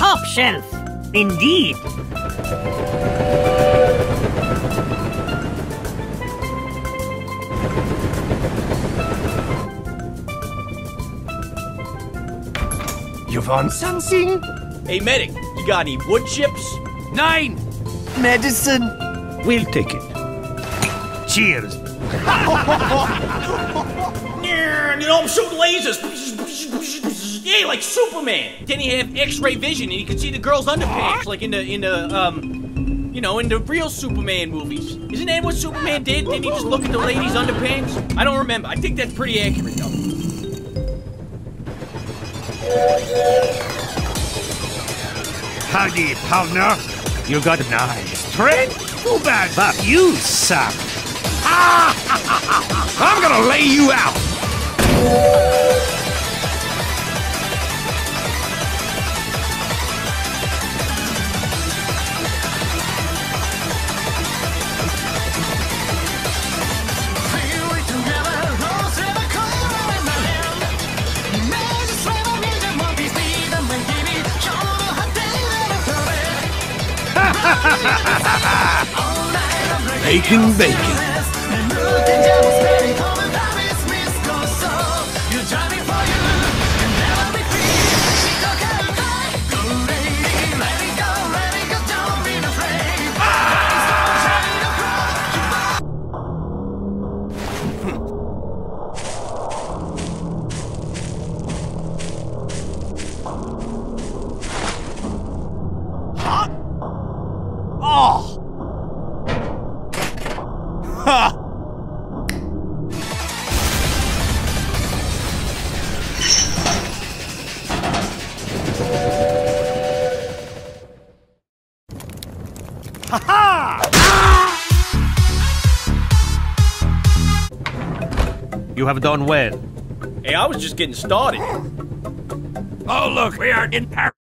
top shelf. Indeed. You want something? Hey, medic, you got any wood chips? 9. Medicine? We'll take it. Cheers. You know, I'm shooting lasers. Yeah, like Superman. Then he have X-ray vision and he can see the girl's underpants, like in the real Superman movies. Isn't that what Superman did? Didn't he just look at the lady's underpants? I don't remember. I think that's pretty accurate, though. Howdy, partner. You got a nice strength. Too bad that you suck. I'm gonna lay you out. Bacon, bacon. You have done well. Hey, I was just getting started. Oh, look, we are in Paris.